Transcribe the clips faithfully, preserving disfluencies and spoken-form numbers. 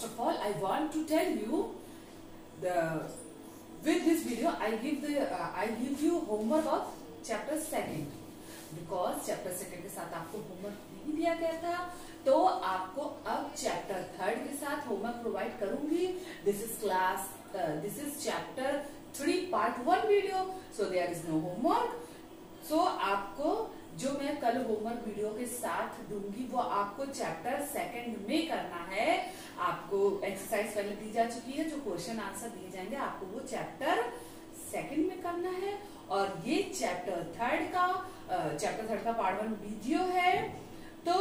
first of all I want to tell you the with this video I give the uh, I give you homework of chapter second because chapter second के साथ आपको homework नहीं दिया गया था, तो आपको अब chapter third के साथ homework provide करूंगी. This is class uh, this is chapter three part one video, so there is no homework. So आपको जो मैं कल होमवर्क वीडियो के साथ दूंगी वो आपको चैप्टर सेकंड में करना है. आपको एक्सरसाइज पहले दी जा चुकी है, जो क्वेश्चन आंसर दिए जाएंगे आपको वो चैप्टर सेकंड में करना है. और ये चैप्टर थर्ड का चैप्टर थर्ड का पार्ट वन वीडियो है. तो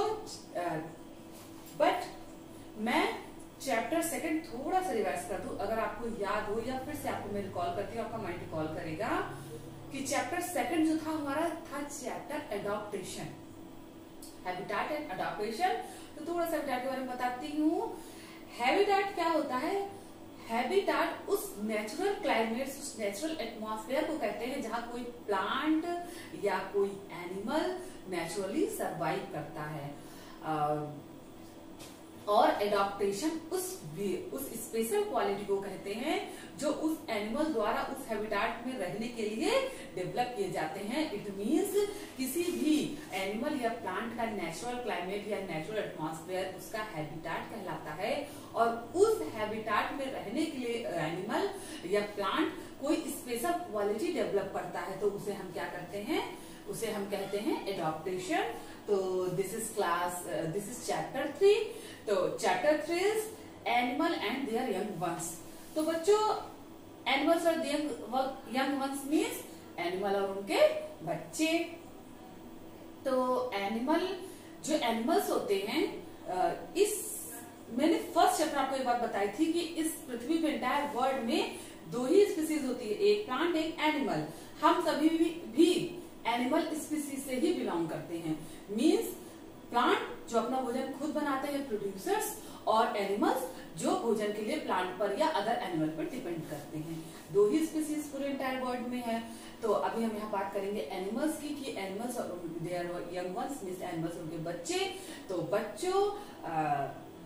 बट मैं चैप्टर सेकंड थोड़ा सा रिवाइज कर दूं, अगर आपको याद हो या फिर से आपको मैं रिकॉल करती हूँ, आपका माइंड रिकॉल करेगा कि चैप्टर सेकंड जो था हमारा था chapter adaptation, habitat and adaptation. तो थोड़ा सा हैबिटेट के बारे में बताती हूँ. हैबिटेट क्या होता है? हैबिटेट उस नेचुरल क्लाइमेट, उस नेचुरल एटमॉस्फेयर को कहते हैं जहाँ कोई प्लांट या कोई एनिमल नेचुरली सरवाइव करता है. uh, और एडॉप्टेशन उस उस स्पेशल क्वालिटी को कहते हैं जो उस एनिमल द्वारा उस हैबिटेट में रहने के लिए डेवलप किए जाते हैं. इट मींस किसी भी एनिमल या प्लांट का नेचुरल क्लाइमेट या नेचुरल एटमॉस्फेयर उसका हैबिटेट कहलाता है. और उस हैबिटेट में रहने के लिए एनिमल या प्लांट कोई स्पेशल क्वालिटी डेवलप करता है, तो उसे हम क्या करते हैं? उसे हम कहते हैं एडॉप्टेशन. तो this is class this is chapter three. तो chapter three is animal and their young ones. तो बच्चों एनिमल्स और यंग वंस मीन्स एनिमल और उनके बच्चे. तो एनिमल जो एनिमल्स होते हैं, इस मैंने फर्स्ट चैप्टर आपको ये बात बताई थी कि इस पृथ्वी पे एंटायर वर्ल्ड में दो ही स्पीसीज होती है, एक प्लांट एक एनिमल. हम सभी भी, भी एनिमल स्पीसीज से ही बिलोंग करते हैं. मीन्स प्लांट जो अपना भोजन खुद बनाते हैं, प्रोड्यूसर्स, और एनिमल्स जो भोजन के लिए प्लांट पर या अदर एनिमल पर डिपेंड करते हैं. दो ही स्पीसीज पूरे एंटायर वर्ल्ड में है. तो अभी हम यहाँ बात करेंगे एनिमल्स की कि एनिमल्स और their young ones means animals उनके बच्चे. तो बच्चों आ,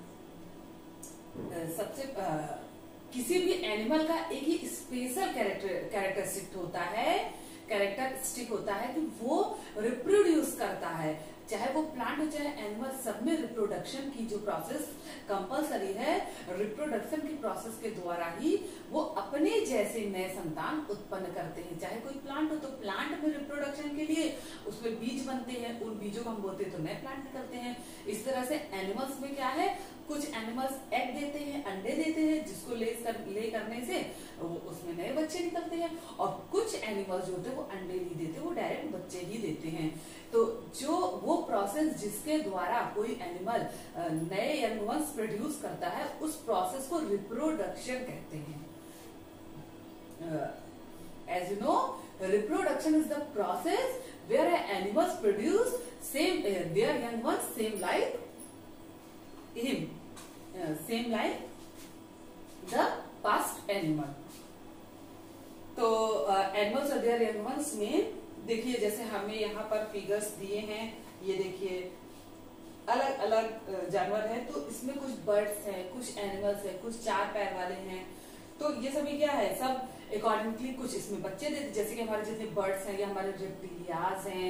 सबसे आ, किसी भी एनिमल का एक ही स्पेशल कैरेक्टर कैरेक्टरिस्टिक होता है कैरेक्टरिस्टिक होता है कि वो रिप्रोड्यूस करता है. चाहे वो प्लांट हो चाहे एनिमल, सब में रिप्रोडक्शन की जो प्रोसेस कंपलसरी है. रिप्रोडक्शन की प्रोसेस के द्वारा ही वो अपने जैसे नए संतान उत्पन्न करते हैं. चाहे कोई प्लांट हो तो प्लांट में रिप्रोडक्शन के लिए उसमें बीज बनते हैं, उन बीजों को हम बोलते हैं तो नए प्लांट निकलते हैं. इस तरह से एनिमल्स में क्या है, कुछ एनिमल्स एग देते हैं, अंडे देते हैं, जिसको ले कर ले करने से वो उसमें नए बच्चे निकलते हैं. और कुछ एनिमल्स जो होते हैं वो अंडे नहीं देते, वो डायरेक्ट बच्चे ही देते हैं. तो जो वो प्रोसेस जिसके द्वारा कोई एनिमल नए यंग वंस प्रोड्यूस करता है, उस प्रोसेस को रिप्रोडक्शन कहते हैं. As you know, reproduction is the process where animals produce same their young ones same like him uh, same like the past animal. तो एनिमल्स और देयर यंग वंस में देखिए, जैसे हमें यहाँ पर फिगर्स दिए हैं, ये देखिए अलग अलग जानवर हैं. तो इसमें कुछ बर्ड्स हैं, कुछ एनिमल्स हैं, कुछ चार पैर वाले हैं. तो ये सभी क्या है, सब अकॉर्डिंगली कुछ इसमें बच्चे देते, जैसे कि हमारे जितने बर्ड्स हैं या हमारे रेप्टिलियाज हैं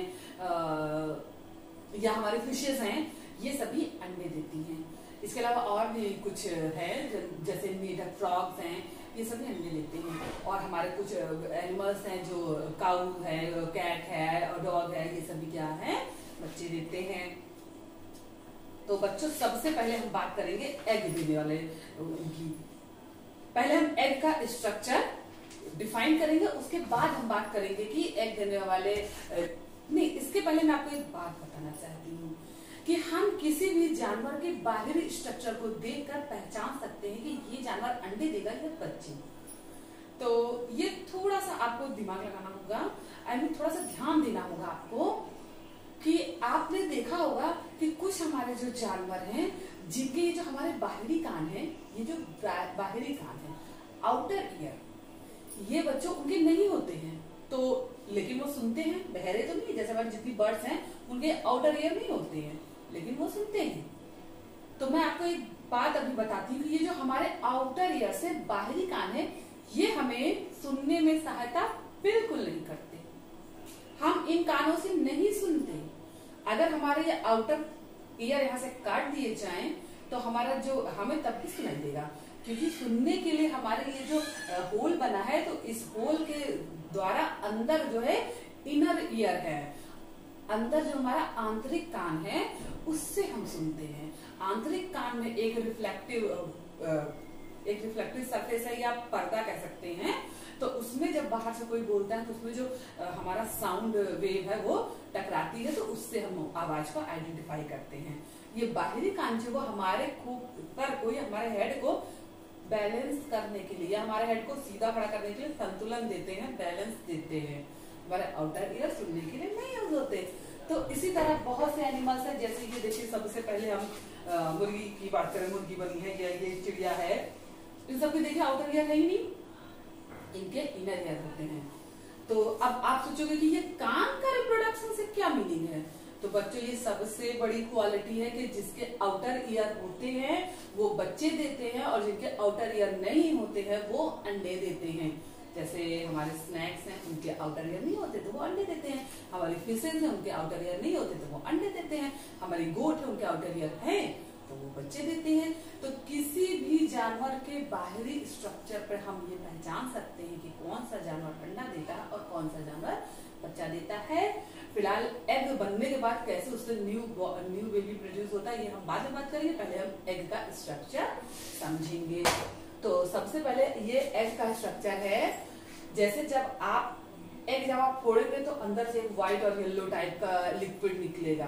या हमारे फिशेज हैं, ये सभी अंडे देती हैं. इसके अलावा और भी कुछ है, जैसे मेढक, फ्रॉग्स हैं, ये सभी अंडे देते हैं. और हमारे कुछ एनिमल्स हैं जो काऊ है, कैट है और डॉग है, ये सभी क्या है, बच्चे देते हैं. तो बच्चों सबसे पहले हम बात करेंगे एग देने वाले उनकी. पहले हम एग का स्ट्रक्चर डिफाइन करेंगे, उसके बाद हम बात करेंगे कि एग देने वाले नहीं. इसके पहले मैं आपको एक बात बताना चाहती हूँ कि हम किसी भी जानवर के बाहरी स्ट्रक्चर को देखकर पहचान सकते हैं कि ये जानवर अंडे देगा या बच्चे. तो ये थोड़ा सा आपको दिमाग लगाना होगा, आई मीन थोड़ा सा ध्यान देना होगा आपको कि आपने देखा होगा कि कुछ हमारे जो जानवर हैं जिनके ये जो हमारे बाहरी कान हैं, ये जो बाहरी कान है, आउटर ईयर, ये बच्चों उनके नहीं होते हैं. तो लेकिन वो सुनते हैं, बहरे तो नहीं, जैसे हमारे जितनी बर्ड्स हैं उनके आउटर ईयर नहीं होते हैं, लेकिन वो सुनते हैं. तो मैं आपको एक बात अभी बताती हूँ। ये जो हमारे आउटर ईयर से बाहरी कान है, ये हमें सुनने में सहायता बिल्कुल नहीं करते। हम इन कानों से नहीं सुनते। अगर हमारे ये आउटर ईयर यहाँ से काट दिए जाएं तो हमारा जो हमें तब भी सुनाई देगा, क्योंकि सुनने के लिए हमारे ये जो होल बना है, तो इस होल के द्वारा अंदर जो है इनर ईयर है, अंदर जो हमारा आंतरिक कान है उससे हम सुनते हैं। आंतरिक कान में एक रिफ्लेक्टिव एक रिफ्लेक्टिव सरफेस है या पर्दा कह सकते हैं, तो उसमें जब बाहर से कोई बोलता है तो उसमें जो हमारा साउंड वेव है वो टकराती है, तो उससे हम आवाज को आइडेंटिफाई करते हैं। ये बाहरी कान जो वो हमारे ऊपर को, हमारे हेड को बैलेंस करने के लिए, हमारे हेड को सीधा खड़ा करने के लिए संतुलन देते हैं, बैलेंस देते हैं। हमारे आउटर ईयर सुनने के लिए नहीं यूज होते। तो इसी तरह बहुत से एनिमल्स हैं, जैसे कि देखिए सबसे पहले हम आ, मुर्गी की बात करें, मुर्गी बनी है या ये चिड़िया है, इन सबके देखिए आउटर ईयर है ही नहीं, इनके इनर ईयर होते हैं। तो अब आप सोचोगे कि ये कान का रिप्रोडक्शन से क्या मीनिंग है, तो बच्चों ये सबसे बड़ी क्वालिटी है कि जिसके आउटर ईयर होते हैं वो बच्चे देते हैं, और जिनके आउटर ईयर नहीं होते हैं वो अंडे देते हैं। जैसे हमारे स्नैक्स हैं, उनके आउटर ईयर नहीं होते तो वो अंडे देते हैं। हमारी फिशेज हैं, उनके आउटर ईयर नहीं होते तो वो अंडे देते हैं। हमारी गोट है, उनके आउटर ईयर है तो वो बच्चे देते हैं। तो किसी भी जानवर के बाहरी स्ट्रक्चर पर हम ये पहचान सकते हैं कि कौन सा जानवर अंडा देता है और कौन सा जानवर बच्चा देता है। फिलहाल एग बनने के बाद कैसे उससे न्यू न्यू बेबी प्रोड्यूस होता है ये हम बाद में बात करेंगे, पहले हम एग का स्ट्रक्चर समझेंगे। तो सबसे पहले ये एग का स्ट्रक्चर है, जैसे जब आप एग जब आप फोड़ेंगे तो अंदर से व्हाइट और येलो टाइप का लिक्विड निकलेगा,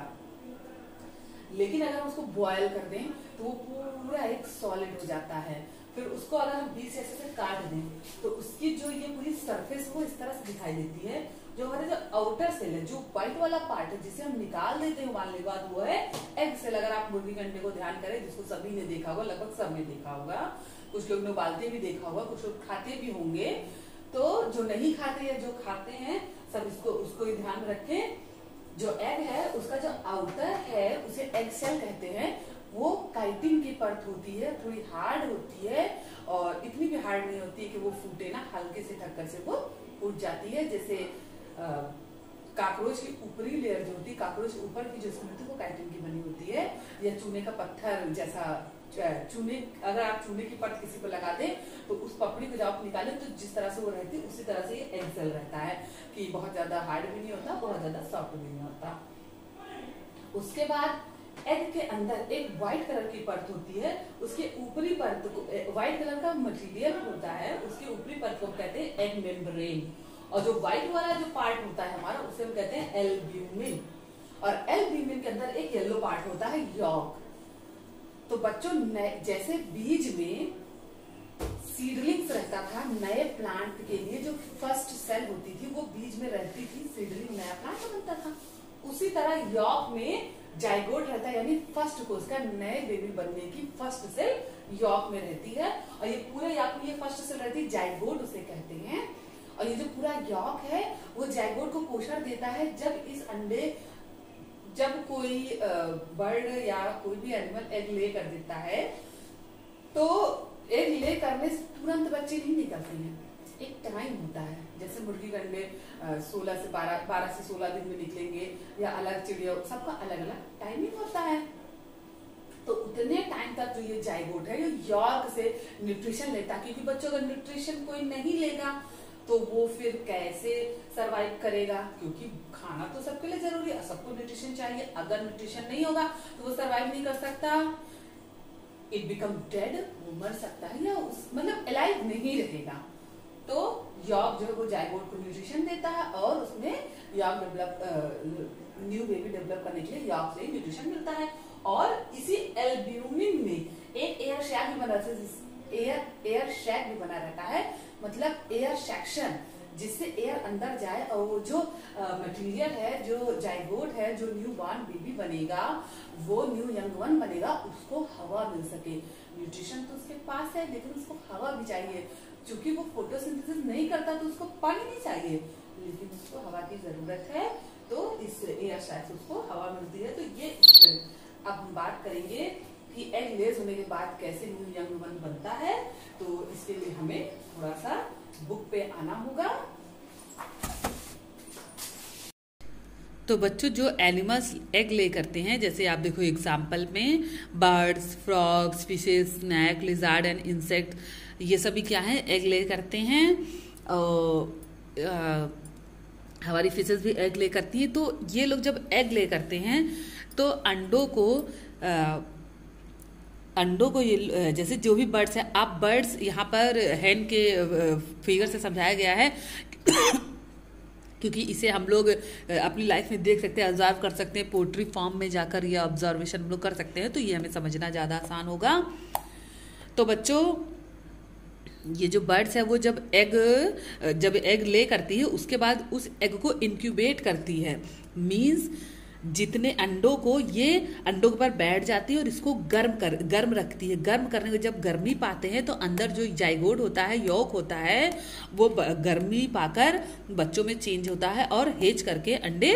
लेकिन अगर उसको बॉयल कर दें तो वो पूरा एक सॉलिड हो जाता है। फिर उसको अगर हम बीच ऐसे से काट दें तो उसकी जो ये पूरी सरफेस वो इस तरह से दिखाई देती है। जो हमारे जो आउटर सेल है, जो व्हाइट वाला पार्ट है जिसे हम निकाल देते हैं उबालने के बाद, वो है एग सेल। अगर आप मुर्गी के अंडे को ध्यान करें, जिसको सभी ने देखा होगा, लगभग सबने देखा होगा, कुछ लोग ने उबालते भी देखा होगा, कुछ लोग खाते भी होंगे। तो जो नहीं खाते या जो खाते हैं सब इसको उसको ही ध्यान रखें। जो एग है उसका जो आउटर है उसे एग सेल कहते हैं। वो काइटिन की परत होती है, थोड़ी हार्ड होती है और इतनी भी हार्ड नहीं होती है कि वो फूटे ना, हल्के से टक्कर से वो फूट जाती है। जैसे काकरोच की ऊपरी लेयर जो होती है, काकरोच ऊपर की जो स्किन होती है वो काइटिन की बनी होती है, या चूने का पत्थर जैसा चूने, अगर आप चूने की परत किसी को लगा दें तो उस पपड़ी को जब आप निकाले तो जिस तरह से वो रहती है उसी तरह से ये एग सेल रहता है, कि बहुत ज्यादा हार्ड भी नहीं होता, बहुत ज्यादा सॉफ्ट भी नहीं होता। उसके बाद एग के अंदर एक व्हाइट कलर की परत होती है, उसके ऊपरी परत को, व्हाइट कलर का मटेरियल होता है, उसके ऊपरी परत को कहते हैं एग मेम्ब्रेन। और जो व्हाइट वाला जो पार्ट होता है हमारा उसे हम कहते हैं एल्ब्यूमिन। और एल्ब्यूमिन के अंदर एक येलो पार्ट होता है यॉर्क। तो बच्चों जैसे बीज में सीडलिंग्स रहता था, नए प्लांट के लिए जो फर्स्ट सेल होती थी वो बीज में रहती थी, सीडलिंग नया प्लांट बनता था, उसी तरह यॉर्क में जाइगोट रहता है, यानी फर्स्ट कोशिका नए बेबी बनने की फर्स्ट सेल यॉर्क में रहती है। और ये पूरे यॉर्क में ये फर्स्ट सेल रहती है, जाइगोट उसे कहते हैं। और ये जो पूरा यॉर्क है वो जाइगोट को पोषण देता है। जब इस अंडे जब कोई बर्ड या कोई भी एनिमल एग ले कर देता है तो एग ले करने से तुरंत बच्चे नहीं निकलते हैं, एक टाइम होता है। जैसे मुर्गी के अंडे सोलह से बारह बारह से सोलह दिन में निकलेंगे, या अलग चिड़िया, सबका अलग अलग टाइमिंग होता है। तो उतने टाइम तक जो ये जाइगोट है ये यॉर्क से न्यूट्रिशन लेता है, क्योंकि बच्चों का न्यूट्रिशन कोई नहीं लेगा तो वो फिर कैसे सरवाइव करेगा, क्योंकि खाना तो सबके लिए जरूरी है, सबको न्यूट्रिशन चाहिए। अगर न्यूट्रिशन नहीं होगा तो वो सरवाइव नहीं कर सकता, इट बिकम डेड, वो मर सकता है, या उस मतलब अलाइव नहीं रहेगा। तो यॉर्क जो है वो जाइगोट को न्यूट्रिशन देता है और उसमें yolk develop new baby develop करने के लिए यॉर्क से न्यूट्रिशन मिलता है। और इसी एल्ब्यूमिन में एक एयर शैक भी बना रहता है, एयर एयर शैक भी बना रहता है, मतलब एयर सेक्शन, जिससे एयर अंदर जाए और वो जो मटेरियल है, जो जाइगोट है, जो न्यू बॉर्न बेबी बनेगा, वो न्यू यंग वन बनेगा, उसको हवा मिल सके। न्यूट्रिशन तो उसके पास है लेकिन उसको हवा भी चाहिए, क्योंकि वो फोटोसिंथेसिस नहीं करता तो उसको पानी नहीं चाहिए, लेकिन उसको हवा की जरूरत है। तो इस एयर सैक से उसको हवा मिलती है। तो ये अब हम बात करेंगे कि एग लेज होने के बाद कैसे न्यू यंग वन बनता है, तो इसके लिए हमें थोड़ा सा बुक पे आना होगा। तो बच्चों, जो एनिमल्स एग ले करते हैं, जैसे आप देखो एग्जाम्पल में birds, frogs, fishes, snake, lizard and insect, ये सभी क्या है, एग ले करते हैं। और आ, हमारी फिशेस भी एग ले करती हैं। तो ये लोग जब एग ले करते हैं तो अंडों को आ, अंडों को ये, जैसे जो भी बर्ड्स है, आप बर्ड्स यहाँ पर हैन के फिगर से समझाया गया है क्योंकि इसे हम लोग अपनी लाइफ में देख सकते हैं, ऑब्जर्व कर सकते हैं, पोल्ट्री फार्म में जाकर ये ऑब्जर्वेशन हम लोग कर सकते हैं, तो ये हमें समझना ज़्यादा आसान होगा। तो बच्चों, ये जो बर्ड्स है वो जब एग जब एग ले करती है, उसके बाद उस एग को इंक्यूबेट करती है। मीन्स जितने अंडों को, ये अंडों के ऊपर बैठ जाती है और इसको गर्म कर गर्म रखती है। गर्म करने को जब गर्मी पाते हैं तो अंदर जो जाइगोट होता है, यॉक होता है, वो गर्मी पाकर बच्चों में चेंज होता है और हेज करके अंडे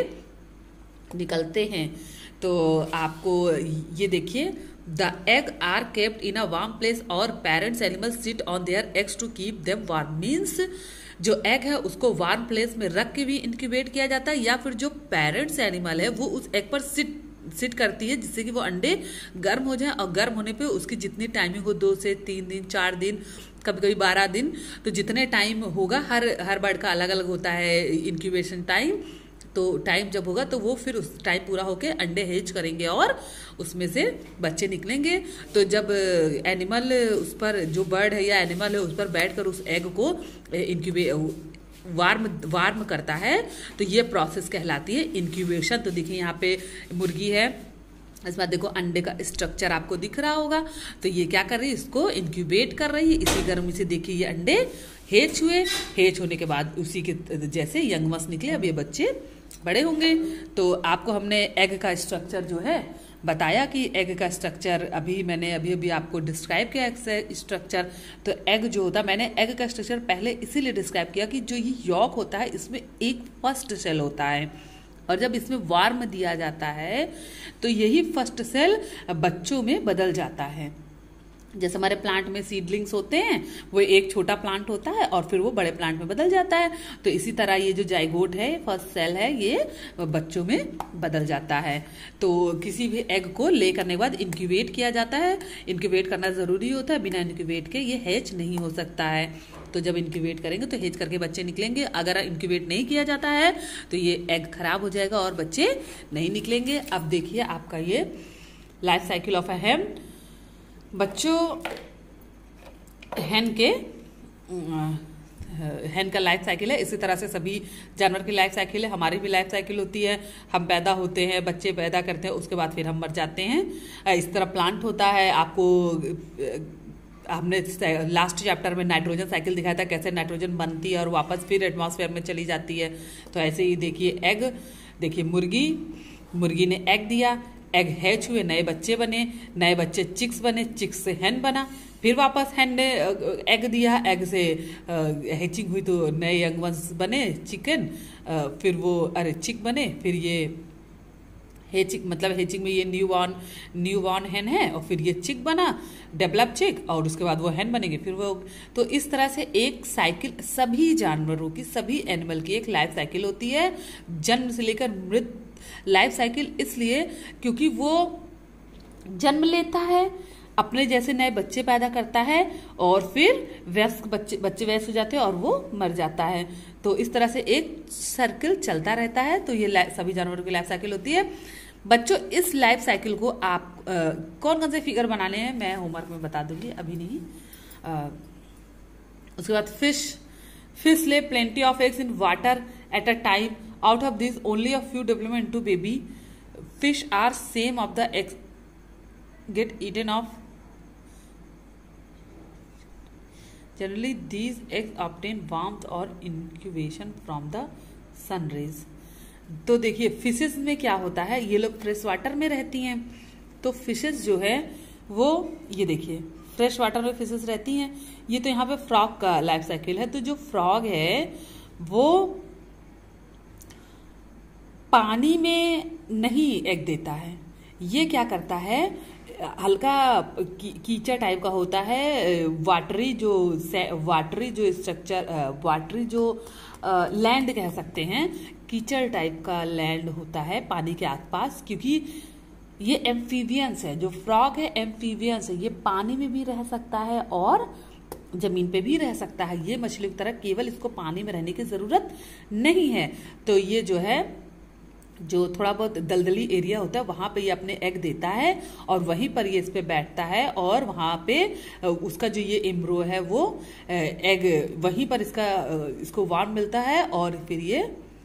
निकलते हैं। तो आपको ये देखिए, the egg are kept in a warm place और parents animals sit on their eggs to keep them warm. Means जो एग है उसको वार्म प्लेस में रख के भी इंक्यूबेट किया जाता है, या फिर जो पेरेंट्स एनिमल है वो उस एग पर सिट सिट करती है जिससे कि वो अंडे गर्म हो जाएं, और गर्म होने पे उसकी जितनी टाइमिंग हो, दो से तीन दिन, चार दिन, कभी कभी बारह दिन, तो जितने टाइम होगा, हर हर बर्ड का अलग अलग होता है इंक्यूबेशन टाइम। तो टाइम जब होगा तो वो फिर उस टाइम पूरा होके अंडे हेज करेंगे और उसमें से बच्चे निकलेंगे। तो जब एनिमल उस पर, जो बर्ड है या एनिमल है, उस पर बैठकर उस एग को इंक्यूबे वार्म वार्म करता है, तो ये प्रोसेस कहलाती है इंक्यूबेशन। तो देखिए यहाँ पे मुर्गी है, इस बार देखो अंडे का स्ट्रक्चर आपको दिख रहा होगा। तो ये क्या कर रही है, इसको इंक्यूबेट कर रही है। इसी गर्मी से देखिए ये अंडे हेच हुए, हेच होने के बाद उसी के जैसे यंगमस निकले, अब ये बच्चे बड़े होंगे। तो आपको हमने एग का स्ट्रक्चर जो है बताया कि एग का स्ट्रक्चर अभी मैंने अभी अभी आपको डिस्क्राइब किया एग से स्ट्रक्चर। तो एग जो होता है, मैंने एग का स्ट्रक्चर पहले इसीलिए डिस्क्राइब किया कि जो ये यॉक होता है इसमें एक फर्स्ट सेल होता है, और जब इसमें वार्म दिया जाता है तो यही फर्स्ट सेल बच्चों में बदल जाता है। जैसे हमारे प्लांट में सीडलिंग्स होते हैं, वो एक छोटा प्लांट होता है और फिर वो बड़े प्लांट में बदल जाता है। तो इसी तरह ये जो जाइगोट है, फर्स्ट सेल है, ये बच्चों में बदल जाता है। तो किसी भी एग को ले करने के बाद इंक्यूबेट किया जाता है। इंक्यूबेट करना जरूरी होता है, बिना इंक्यूबेट के ये हैच नहीं हो सकता है। तो जब इंक्यूबेट करेंगे तो हैच करके बच्चे निकलेंगे। अगर इंक्यूबेट नहीं किया जाता है तो ये एग खराब हो जाएगा और बच्चे नहीं निकलेंगे। अब देखिए आपका ये life cycle of a hen. बच्चों, हैन के हैन का लाइफ साइकिल है, इसी तरह से सभी जानवर की लाइफ साइकिल है, हमारी भी लाइफ साइकिल होती है। हम पैदा होते हैं, बच्चे पैदा करते हैं, उसके बाद फिर हम मर जाते हैं। इस तरह प्लांट होता है। आपको हमने लास्ट चैप्टर में नाइट्रोजन साइकिल दिखाया था, कैसे नाइट्रोजन बनती है और वापस फिर एटमॉस्फेयर में चली जाती है। तो ऐसे ही देखिए एग, देखिए मुर्गी, मुर्गी ने एग दिया, एग हैच हुए, नए बच्चे बने, नए बच्चे चिक्स बने, चिक्स से हैन बना, फिर वापस हैन ने एग दिया, एग से हैचिंग हुई तो नए यंग वंस बने चिकन, फिर वो अरे चिक बने, फिर ये हैचिंग, मतलब हैचिंग में ये new born new born hen है, और फिर ये चिक बना, डेवलप चिक, और उसके बाद वो हैन बनेंगे, फिर वो। तो इस तरह से एक साइकिल सभी जानवरों की, सभी एनिमल की एक लाइफ साइकिल होती है, जन्म से लेकर मृत लाइफ साइकिल। इसलिए क्योंकि वो जन्म लेता है, अपने जैसे नए बच्चे पैदा करता है, और फिर वयस्क बच्चे बच्चे वयस्क हो जाते हैं और वो मर जाता है। तो इस तरह से एक सर्कल चलता रहता है। तो ये सभी जानवरों की लाइफ साइकिल होती है। बच्चों, इस लाइफ साइकिल को आप आ, कौन कौन से फिगर बनाने हैं मैं होमवर्क में बता दूंगी, अभी नहीं। आ, उसके बाद fish fish lay plenty of eggs in water at a time. Out of these, only a few develop into baby. Fish are same of the eggs get eaten off. Generally, these eggs obtain warmth or incubation from the sun rays. तो देखिए fishes में क्या होता है, ये लोग fresh water में रहती हैं। तो फिशेस जो है वो, ये देखिए फ्रेश वाटर में फिशेस रहती हैं। ये तो यहाँ पे फ्रॉग का लाइफ साइकिल है। तो जो फ्रॉग है वो पानी में नहीं एग देता है, ये क्या करता है, हल्का की, कीचड़ टाइप का होता है, वाटरी जो वाटरी जो स्ट्रक्चर, वाटरी जो लैंड कह सकते हैं, कीचड़ टाइप का लैंड होता है पानी के आसपास, क्योंकि ये एम्फीबियंस है। जो फ्रॉग है एम्फीबियंस है, ये पानी में भी रह सकता है और जमीन पे भी रह सकता है। ये मछली की तरह केवल इसको पानी में रहने की जरूरत नहीं है। तो ये जो है, जो थोड़ा बहुत दलदली एरिया होता है वहां पे ये अपने एग देता है और वहीं पर ये इस पे बैठता है और वहां पे उसका जो ये एम्ब्रो है वो एग, वहीं पर इसका इसको वार्म मिलता है और फिर ये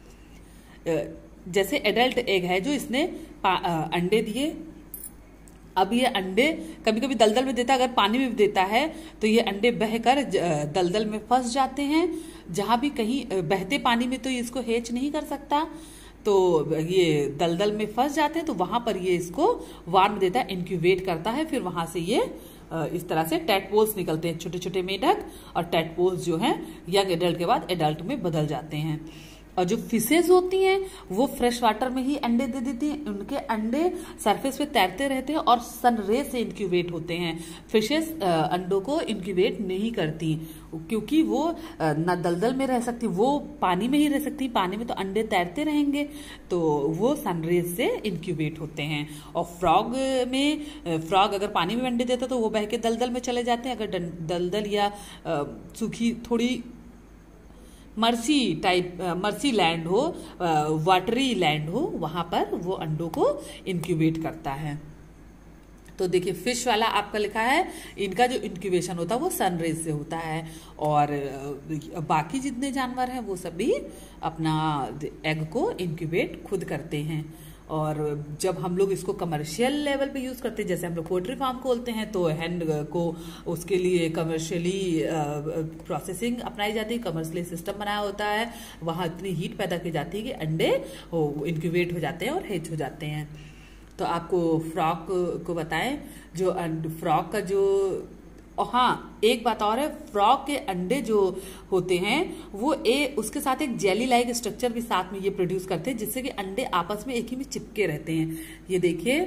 जैसे एडल्ट एग है जो इसने अंडे दिए। अब ये अंडे कभी कभी दलदल में देता है, अगर पानी में भी देता है तो ये अंडे बहकर दलदल में फंस जाते हैं। जहां भी कहीं बहते पानी में तो ये इसको हेच नहीं कर सकता, तो ये दलदल में फंस जाते हैं, तो वहां पर ये इसको वार्म देता है, इंक्यूबेट करता है। फिर वहां से ये इस तरह से टैडपोल्स निकलते हैं, छोटे छोटे मेढक, और टैडपोल्स जो हैं यंग एडल्ट के बाद एडल्ट में बदल जाते हैं। और जो फिशेज होती हैं वो फ्रेश वाटर में ही अंडे दे देती हैं। उनके अंडे सरफेस पे तैरते रहते हैं और सनरे से इंक्यूबेट होते हैं। फिशेज अंडों को इंक्यूबेट नहीं करती क्योंकि वो न दलदल में रह सकती, वो पानी में ही रह सकती। पानी में तो अंडे तैरते रहेंगे, तो वो सनरेज से इंक्यूबेट होते हैं। और फ्रॉग में, फ्रॉग अगर पानी में अंडे देता तो वो बह के दलदल में चले जाते हैं। अगर दलदल या सूखी थोड़ी मर्सी टाइप मर्सी लैंड हो, वाटरी लैंड हो, वहां पर वो अंडों को इंक्यूबेट करता है। तो देखिए फिश वाला आपका लिखा है, इनका जो इंक्यूबेशन होता है वो सनरेज से होता है। और बाकी जितने जानवर हैं वो सभी अपना एग को इंक्यूबेट खुद करते हैं। और जब हम लोग इसको कमर्शियल लेवल पे यूज करते हैं, जैसे हम लोग पोल्ट्री फार्म खोलते हैं तो हैंड को उसके लिए कमर्शियली प्रोसेसिंग अपनाई जाती है, कमर्शियली सिस्टम बनाया होता है, वहां इतनी हीट पैदा की जाती है कि अंडे इंक्यूबेट हो जाते हैं और हेच हो जाते हैं। तो आपको फ्रॉग को बताएं, जो फ्रॉग का जो, और हाँ एक बात और है, फ्रॉग के अंडे जो होते हैं वो ए उसके साथ एक जेली लाइक स्ट्रक्चर भी साथ में ये प्रोड्यूस करते हैं, जिससे कि अंडे आपस में एक ही में चिपके रहते हैं। ये देखिए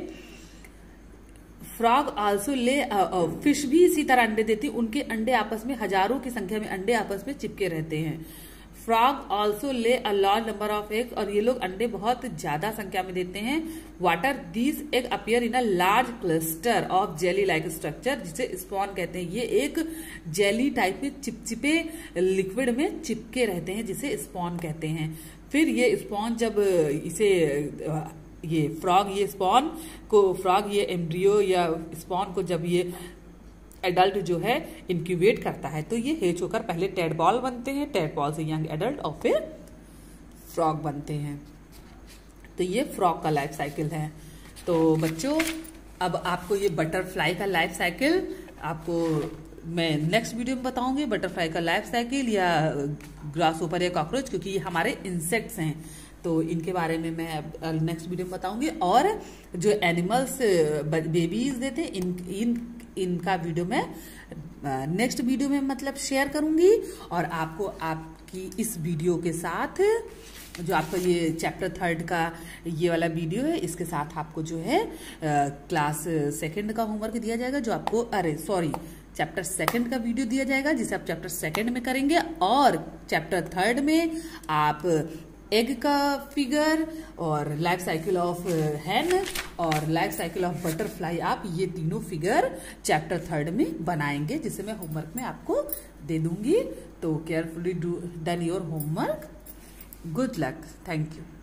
फ्रॉग आल्सो ले, फिश भी इसी तरह अंडे देती है, उनके अंडे आपस में हजारों की संख्या में अंडे आपस में चिपके रहते हैं। Frog also lay a large number of eggs, और ये लोग अंडे बहुत ज्यादा संख्या में देते हैं। Water these egg appear in a large cluster of jelly like structure, जिसे स्पॉन कहते हैं। ये एक जेली टाइप में चिपचिपे लिक्विड में चिपके रहते हैं, जिसे स्पॉन कहते हैं। फिर ये स्पॉन जब इसे ये फ्रॉग ये स्पॉन को फ्रॉग ये एम्ब्रियो या स्पॉन को जब ये एडल्ट जो है इंक्यूबेट करता है, तो ये हेच होकर पहले टेडपॉल बनते हैं, टेडपॉल से यंग एडल्ट और फिर फ्रॉग बनते हैं। तो ये फ्रॉग का लाइफ साइकिल है। तो बच्चों अब आपको ये बटरफ्लाई का लाइफ साइकिल आपको मैं नेक्स्ट वीडियो में बताऊंगी, बटरफ्लाई का लाइफ साइकिल या ग्रास ओपर या कॉकरोच, क्योंकि ये हमारे इंसेक्ट्स हैं, तो इनके बारे में मैं नेक्स्ट वीडियो में बताऊंगी। और जो एनिमल्स बेबीज देते हैं इन इन इनका वीडियो मैं नेक्स्ट वीडियो में मतलब शेयर करूंगी। और आपको आपकी इस वीडियो के साथ जो आपका ये चैप्टर थर्ड का ये वाला वीडियो है, इसके साथ आपको जो है क्लास सेकंड का होमवर्क दिया जाएगा, जो आपको अरे सॉरी चैप्टर सेकंड का वीडियो दिया जाएगा, जिसे आप चैप्टर सेकंड में करेंगे। और चैप्टर थर्ड में आप एग का फिगर और लाइफ साइकिल ऑफ हैन और लाइफ साइकिल ऑफ बटरफ्लाई, आप ये तीनों फिगर चैप्टर थर्ड में बनाएंगे, जिसे मैं होमवर्क में आपको दे दूंगी। तो carefully do done your homework. Good luck, thank you.